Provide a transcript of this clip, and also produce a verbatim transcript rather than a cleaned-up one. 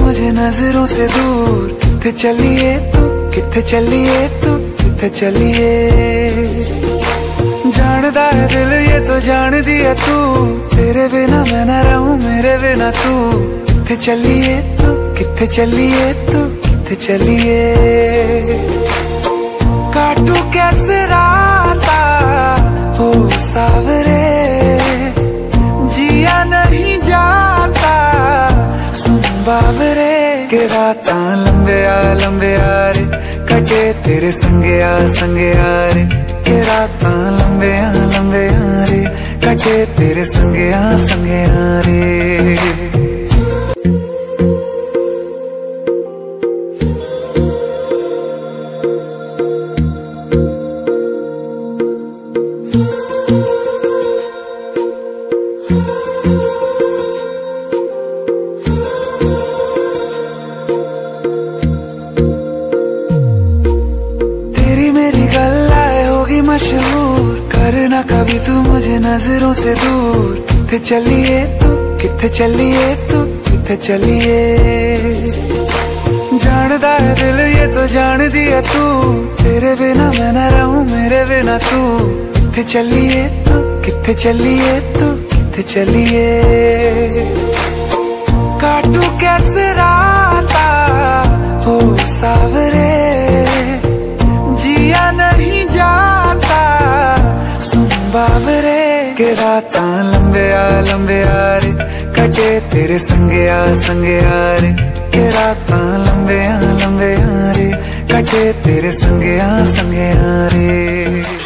मुझे नजरों से दूर। किथे चलिए तू, किथे चलिए तू, किथे चलिए। जानदा है दिल ये तो जान दिया तू, तेरे बिना मैं न रहूं मेरे बिना तू। किथे चलिए तू, किथे चलिए तू, किथे चलिए। काटू कैसे राता हो सावरे, जिया नहीं जाता सुन बाबरे। के राता लंबे आ लंबे आ रे, कटे तेरे संगे आ संगे आ रे। के राता लंबे आ लंबे आ रे, कटे तेरे संगे आ संगे आ रे। मशहूर करना कभी तू मुझे नजरों से दूर। किथे चलिए तू, किथे चलिए तू, किथे चलिए। जानदा है दिल ये तो जान दिया तू, तेरे बिना मैं न रहूं मेरे बिना तू। किथे चलिए तू, किथे चलिए तू, किथे चलिए। काटू कैसे राता हो सावरे, जिया नहीं जाता सुन बाबरे। के राता लंबे आ लंबे आ रे, कटे तेरे संगे आ संगे आ रे। के राता लंबे आ लंबे आ रे, कटे तेरे संगे आ संगे आ रे।